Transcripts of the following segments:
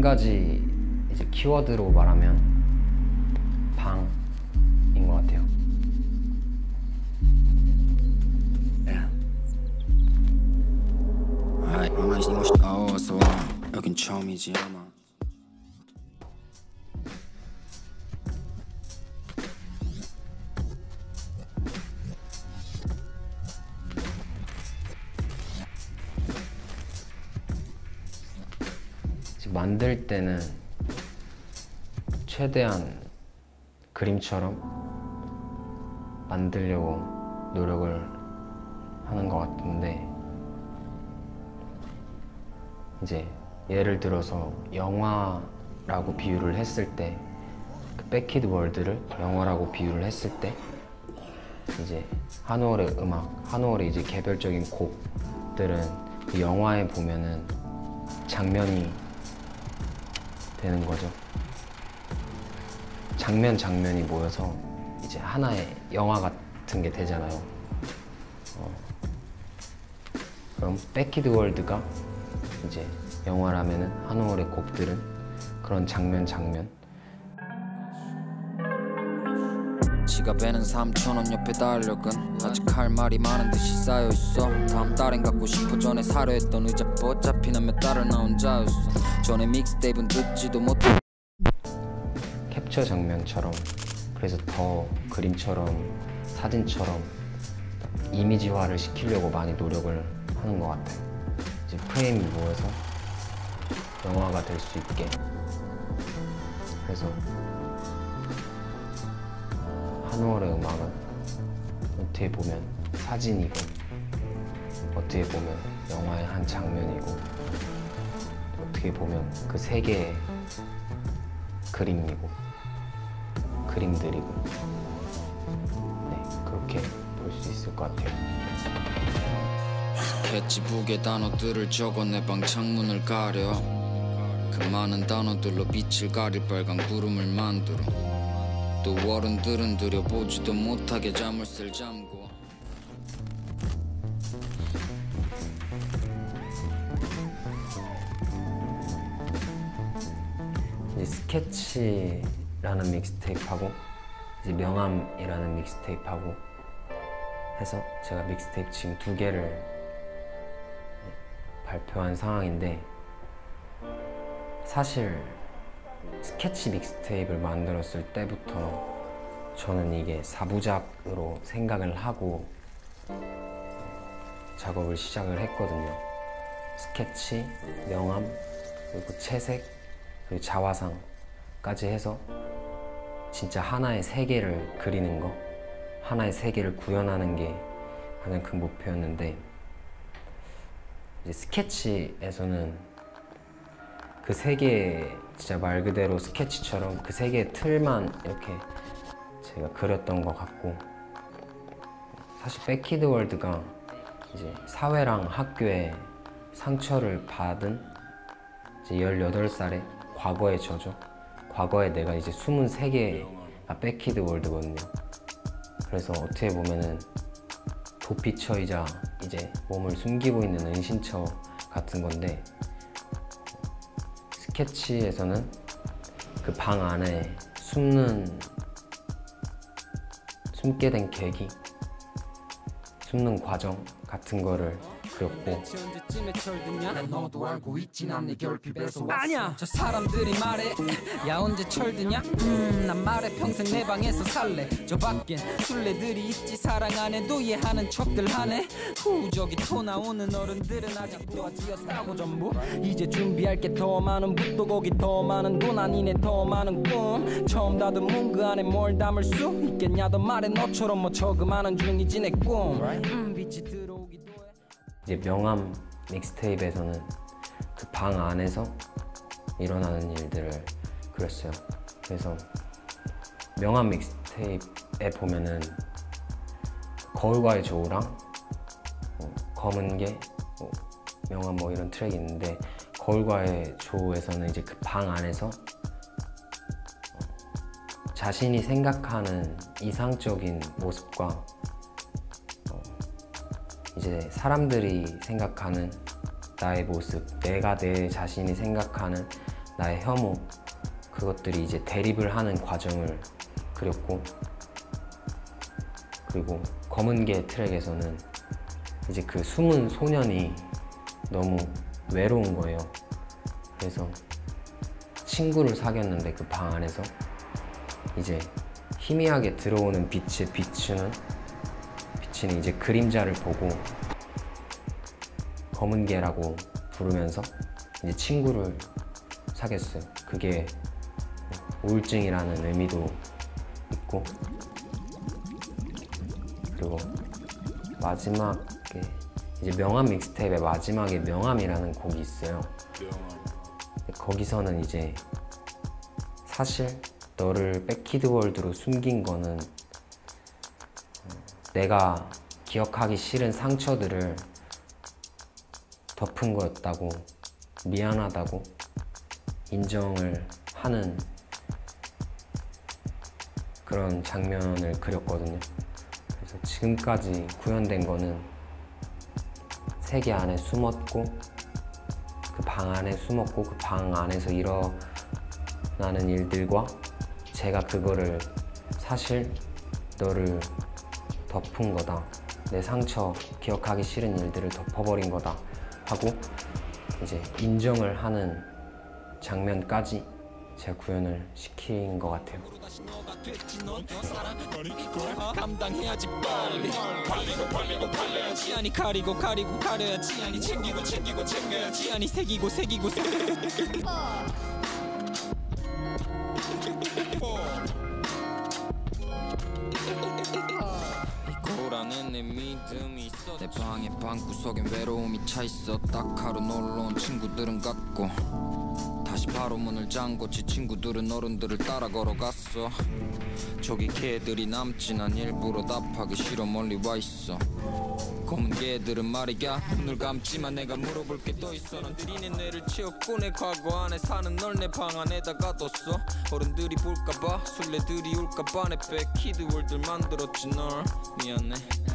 가지 이제 키워드로 말하면 방인 것 같아요. 여긴 처음이지 아마. 만들 때는 최대한 그림처럼 만들려고 노력을 하는 것 같은데, 이제 예를 들어서 영화라고 비유를 했을 때, 그 백키드 월드를 영화라고 비유를 했을 때, 이제 한올의 음악, 한올의 이제 개별적인 곡들은 그 영화에 보면은 장면이 되는 거죠. 장면이 모여서 이제 하나의 영화 같은 게 되잖아요. 그럼 백키드 월드가 이제 영화라면은 한올의 곡들은 그런 장면. 지갑에는 3,000원 옆에 달력은 아직 할 말이 많은 듯이 쌓여있어. 다음 달엔 갖고 싶어. 전에 사려 했던 의자 어차피는 몇 달을 나 혼자였어. 전에 믹스테이프는 듣지도 못해. 캡처 장면처럼, 그래서 더 그림처럼 사진처럼 이미지화를 시키려고 많이 노력을 하는 것 같아요. 이제 프레임이 모여서 영화가 될 수 있게. 그래서 한올의 음악은 어떻게 보면 사진이고, 어떻게 보면 영화의 한 장면이고, 어떻게 보면 그 세 개의 그림이고, 그림들이고, 네, 그렇게 볼 수 있을 것 같아요. 스케치북에 단어들을 적어 내 방 창문을 가려. 그 많은 단어들로 빛을 가릴 빨간 구름을 만들어. 또 어른들은 들여보지도 못하게 자물쇠를 잠고. 이제 스케치라는 믹스테이프하고 이제 명암이라는 믹스테이프하고 해서 제가 믹스테이프 지금 2개를 발표한 상황인데, 사실 스케치 믹스테이프를 만들었을 때부터 저는 이게 4부작으로 생각을 하고 작업을 시작을 했거든요. 스케치, 명암, 그리고 채색, 그리고 자화상까지 해서 진짜 하나의 세계를 그리는 거, 하나의 세계를 구현하는 게 가장 큰 목표였는데, 이제 스케치에서는 그 세계, 진짜 말 그대로 스케치처럼 그 세 개의 틀만 이렇게 제가 그렸던 것 같고, 사실 백키드 월드가 이제 사회랑 학교에 상처를 받은 이제 18살의 과거의 저죠. 과거에 내가 이제 숨은 세계가 백키드 월드거든요. 그래서 어떻게 보면은 도피처이자 이제 몸을 숨기고 있는 은신처 같은 건데, 스케치에서는 그 방 안에 숨게 된 계기, 숨는 과정 같은 거를 그렸고. 아니야, 저 사람들이 말해 야 언제 철드냐? 난 말해 평생 내 방에서 살래. 저 밖엔 술래들이 있지. 사랑 안 해도 이해하는 척들 하네. 저기 토 나오는 어른들은 아직도 아지어 사고 전부. 이제 준비할 게 더 많은 붓도고기, 더 많은 돈 아니네, 더 많은 꿈. 처음 닫은 문 그 안에 뭘 담을 수 있겠냐. 더 말해 너처럼 뭐 저금하는 중이지 내 꿈. 빛이 들어오기도 해. 이제 명암 믹스테이프에서는 그 방 안에서 일어나는 일들을 그렸어요. 그래서 명암 믹스테이프에 보면은 거울과의 조우랑 검은 게 명암 뭐 이런 트랙이 있는데, 거울과의 조우에서는 이제 그 방 안에서 자신이 생각하는 이상적인 모습과 이제 사람들이 생각하는 나의 모습, 내가 내 자신이 생각하는 나의 혐오, 그것들이 이제 대립을 하는 과정을 그렸고, 그리고 검은 개 트랙에서는 이제 그 숨은 소년이 너무 외로운 거예요. 그래서 친구를 사귀었는데 그 방 안에서 이제 희미하게 들어오는 빛에 비치는 이제 그림자를 보고 검은 개라고 부르면서 이제 친구를 사귀었어요. 그게 우울증이라는 의미도 있고, 그리고 마지막에 이제 명암 믹스테이프의 마지막에 명암이라는 곡이 있어요. 거기서는 이제 사실 너를 백키드 월드로 숨긴 거는 내가 기억하기 싫은 상처들을 덮은 거였다고, 미안하다고 인정을 하는 그런 장면을 그렸거든요. 그래서 지금까지 구현된 거는 세계 안에 숨었고, 그 방 안에 숨었고, 그 방 안에서 일어나는 일들과 제가 그거를 사실 너를 덮은 거다, 내 상처, 기억하기 싫은 일들을 덮어버린 거다 하고 이제 인정을 하는 장면까지 제가 구현을 시킨 것 같아요. 감당해야지 빨리 아니 가리고 가려야지 아니 챙기고 챙겨야지 아니 새기고 거울안에 내 믿음이 있어. 내 방의 방구석엔 외로움이 차있어. 딱 하루 놀러온 친구들은 갔고 다시 바로 문을 잠궜지. 친구들은 어른들을 따라 걸어갔어. 저기 개들이 남지. 난 일부러 답하기 싫어 멀리 와있어. 검은 개들은 말이야 눈을 감지만 내가 물어볼 게 또 있어. 넌들이 내 뇌를 채웠고 내 과거 안에 사는 널 내 방 안에다 가뒀어. 어른들이 볼까봐 술래들이 올까봐 내 백키드 월드 만들었지 널. 미안해.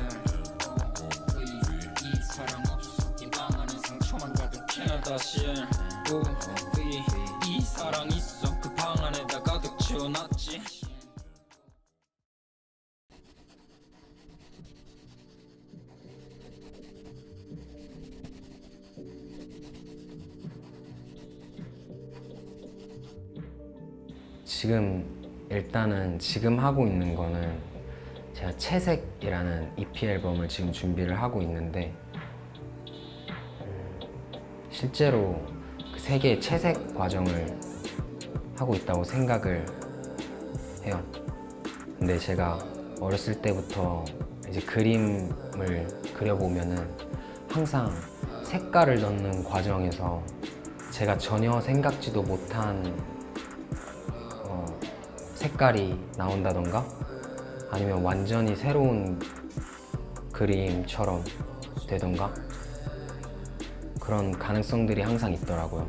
이 사랑 없어. 이 방 안에 상처만 가득해. 다시 이 사랑 있어. 그 방 안에다 가득 채워놨지. 지금 일단은 지금 하고 있는 거는 제가 채색이라는 EP 앨범을 지금 준비를 하고 있는데, 실제로 그 세 개의 채색 과정을 하고 있다고 생각을 해요. 근데 제가 어렸을 때부터 이제 그림을 그려보면은 항상 색깔을 넣는 과정에서 제가 전혀 생각지도 못한 색깔이 나온다던가 아니면 완전히 새로운 그림처럼 되던가 그런 가능성들이 항상 있더라고요.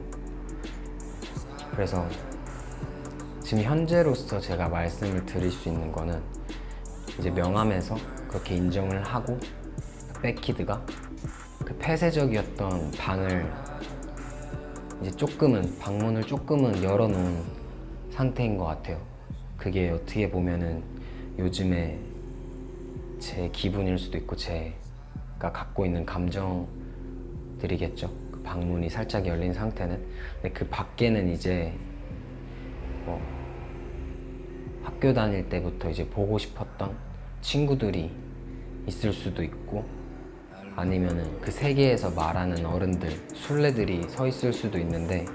그래서 지금 현재로서 제가 말씀을 드릴 수 있는 거는 이제 명암에서 그렇게 인정을 하고 백키드가 그 폐쇄적이었던 방을 이제 방문을 조금은 열어놓은 상태인 것 같아요. 그게 어떻게 보면은 요즘에 제 기분일 수도 있고 제가 갖고 있는 감정들이겠죠. 그 방문이 살짝 열린 상태는. 근데 그 밖에는 이제 학교 다닐 때부터 이제 보고 싶었던 친구들이 있을 수도 있고, 아니면은 그 세계에서 말하는 어른들, 순례들이 서 있을 수도 있는데,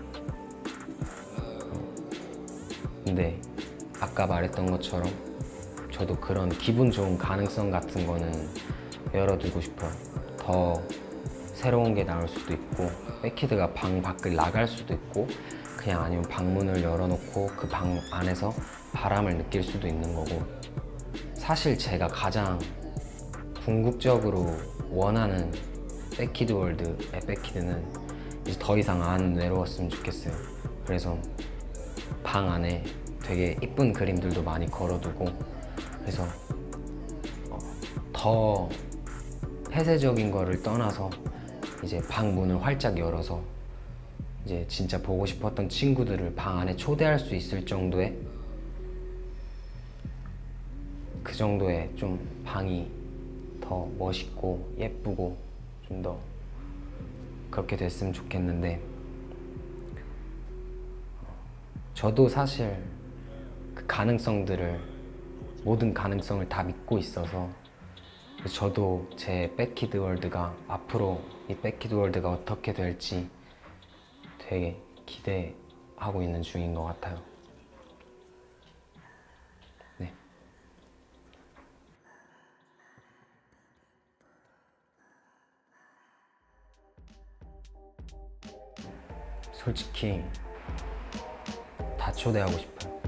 근데 아까 말했던 것처럼 저도 그런 기분 좋은 가능성 같은 거는 열어두고 싶어요. 더 새로운 게 나올 수도 있고, 백키드가 방 밖을 나갈 수도 있고, 그냥 아니면 방문을 열어놓고 그 방 안에서 바람을 느낄 수도 있는 거고, 사실 제가 가장 궁극적으로 원하는 백키드 월드의 백키드는 이제 더 이상 안 외로웠으면 좋겠어요. 그래서 방 안에 되게 이쁜 그림들도 많이 걸어두고, 그래서 더 폐쇄적인 거를 떠나서 이제 방 문을 활짝 열어서 이제 진짜 보고 싶었던 친구들을 방 안에 초대할 수 있을 정도의 그 정도의 좀 방이 더 멋있고 예쁘고 좀 더 그렇게 됐으면 좋겠는데, 저도 사실 그 가능성들을, 모든 가능성을 다 믿고 있어서 저도 제 백키드 월드가 앞으로 이 백키드 월드가 어떻게 될지 되게 기대하고 있는 중인 것 같아요. 네. 솔직히 다 초대하고 싶어요.